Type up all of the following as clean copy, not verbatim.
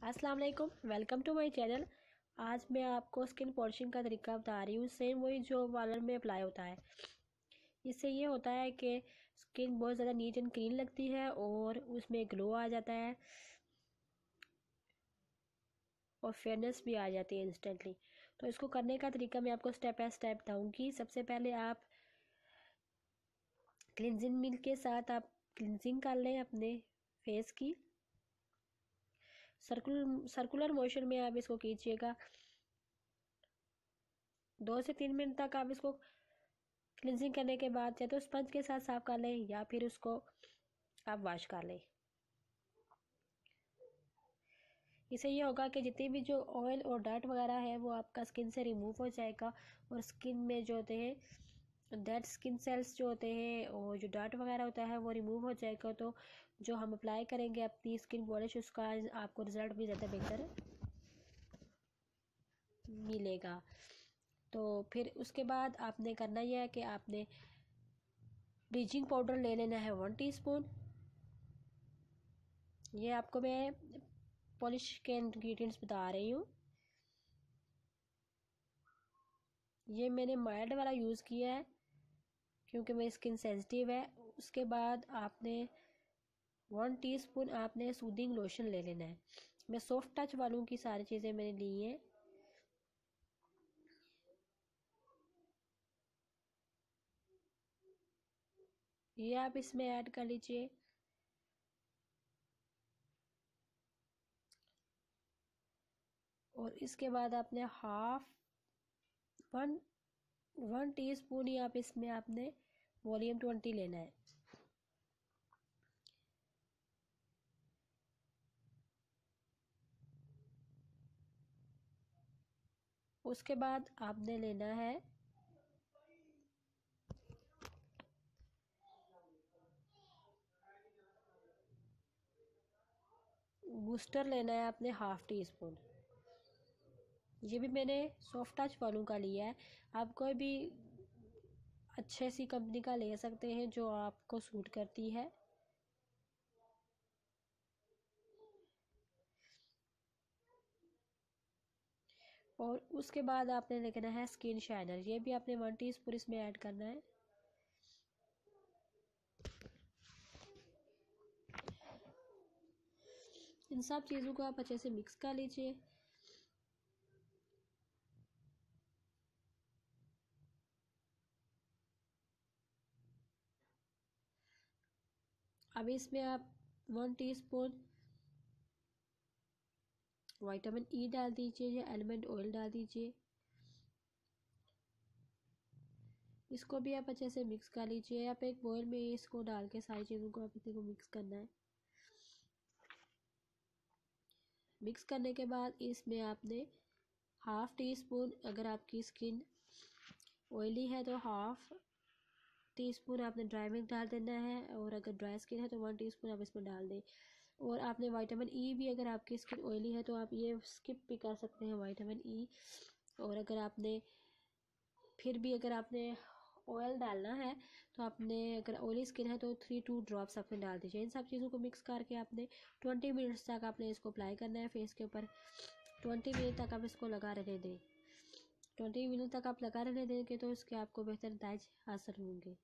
अस्सलाम वालेकुम, welcome to my channel. आज मैं आपको स्किन पॉलिशिंग का तरीका बता रही हूँ, सेम वही जो पार्लर में अप्लाई होता है। इससे ये होता है कि स्किन बहुत ज़्यादा नीट एंड क्लीन लगती है और उसमें ग्लो आ जाता है और फेयरनेस भी आ जाती है इंस्टेंटली। तो इसको करने का तरीका मैं आपको स्टेप बाय स्टेप बताऊँगी। सबसे पहले आप क्लिनजिंग मिल्क के साथ आप क्लिनजिंग कर लें अपने फेस की। सर्कुलर मोशन में आप इसको कीजिएगा। 2 से 3 मिनट तक आप इसको क्लिनजिंग करने के बाद या तो स्पंज के साथ साफ कर लें या फिर उसको आप वॉश कर लें। इससे ये होगा कि जितनी भी जो ऑयल और डर्ट वगैरह है वो आपका स्किन से रिमूव हो जाएगा और स्किन में जो होते हैं डेड स्किन सेल्स जो होते हैं और जो डर्ट वगैरह होता है वो रिमूव हो जाएगा। तो जो हम अप्लाई करेंगे अपनी स्किन पॉलिश उसका आपको रिजल्ट भी ज़्यादा बेहतर मिलेगा। तो फिर उसके बाद आपने करना यह है कि आपने ब्लीचिंग पाउडर ले लेना है 1 टीस्पून। ये आपको मैं पॉलिश के इंग्रेडिएंट्स बता रही हूँ। ये मैंने माइल्ड वाला यूज़ किया है क्योंकि मेरी स्किन सेंसिटिव है। उसके बाद आपने 1 टीस्पून आपने सूदिंग लोशन ले लेना है। मैं सॉफ्ट टच वालों की सारी चीज़ें मैंने ली हैं। ये आप इसमें ऐड कर लीजिए। और इसके बाद आपने वन टीस्पून ही आप इसमें आपने वॉल्यूम 20 लेना है। उसके बाद आपने लेना है बूस्टर लेना है आपने 1/2 टीस्पून। ये भी मैंने सॉफ्ट टच वालों का लिया है। आप कोई भी अच्छे सी कंपनी का ले सकते हैं जो आपको सूट करती है। और उसके बाद आपने लेना है स्किन शाइनर। ये भी आपने 1 टीस्पून इसमें ऐड करना है। इन सब चीज़ों को आप अच्छे से मिक्स कर लीजिए। अब इसमें आप 1 टीस्पून विटामिन ई डाल दीजिए या एलमंड ऑयल डाल दीजिए। इसको भी आप अच्छे से मिक्स कर लीजिए। आप एक बॉयल में इसको डाल के सारी चीज़ों को आप इसी को मिक्स करना है। मिक्स करने के बाद इसमें आपने 1/2 टीस्पून, अगर आपकी स्किन ऑयली है तो 1/2 टीस्पून आपने ड्राई मिल्क डाल देना है। और अगर ड्राई स्किन है तो 1 टीस्पून आप इसमें डाल दें। और आपने विटामिन ई भी, अगर आपकी स्किन ऑयली है तो आप ये स्किप भी कर सकते हैं विटामिन ई। और अगर आपने फिर भी अगर आपने ऑयल डालना है तो आपने, अगर ऑयली स्किन है तो 3-2 ड्रॉप्स आपने डाल दीजिए। इन सब चीज़ों को मिक्स करके आपने 20 मिनट्स तक आपने इसको अप्लाई करना है फेस के ऊपर। 20 मिनट तक आप इसको लगा रहने दें। 20 मिनट तक आप लगा रहने देंगे तो इसके आपको बेहतर नतीजे हासिल होंगे।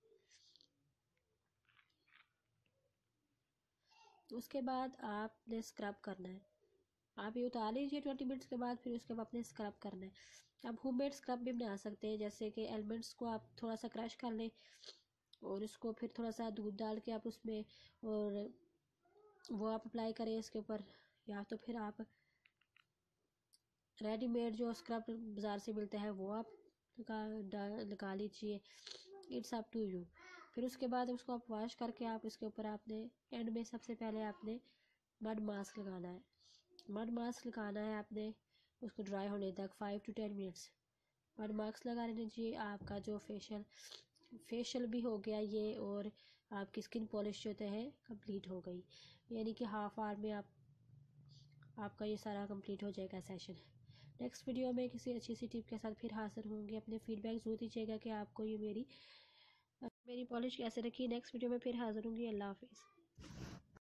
उसके बाद आपने स्क्रब करना है। आप ये उतार लीजिए 20 मिनट्स के बाद। फिर उसके बाद आपने स्क्रब करना है। आप होममेड स्क्रब भी बना सकते हैं, जैसे कि एलमंड्स को आप थोड़ा सा क्रश कर लें और उसको फिर थोड़ा सा दूध डाल के आप उसमें, और वो आप अप्लाई करें इसके ऊपर। या तो फिर आप रेडीमेड जो स्क्रब बाज़ार से मिलता है वो आप लगा लीजिए। It's up to you. फिर उसके बाद उसको आप वॉश करके आप इसके ऊपर आपने एंड में सबसे पहले आपने मड मास्क लगाना है। मड मास्क लगाना है आपने उसको ड्राई होने तक 5 to 10 मिनट्स मड मास्क लगा लेना चाहिए। आपका जो फेशियल भी हो गया ये, और आपकी स्किन पॉलिश जो है कंप्लीट हो गई। यानी कि हाफ आवर में आपका ये सारा कंप्लीट हो जाएगा सेशन। नेक्स्ट वीडियो में किसी अच्छी सी टिप के साथ फिर हाजिर होंगे। अपने फीडबैक ज़रूर दीजिएगा कि आपको ये मेरी पॉलिश कैसे रखी। नेक्स्ट वीडियो में फिर हाजिर होंगी। अल्लाह हाफिज़।